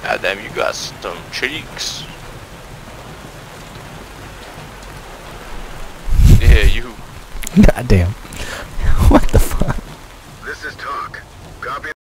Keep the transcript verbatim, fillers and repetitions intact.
Goddamn, you got some cheeks. Yeah, you. Goddamn.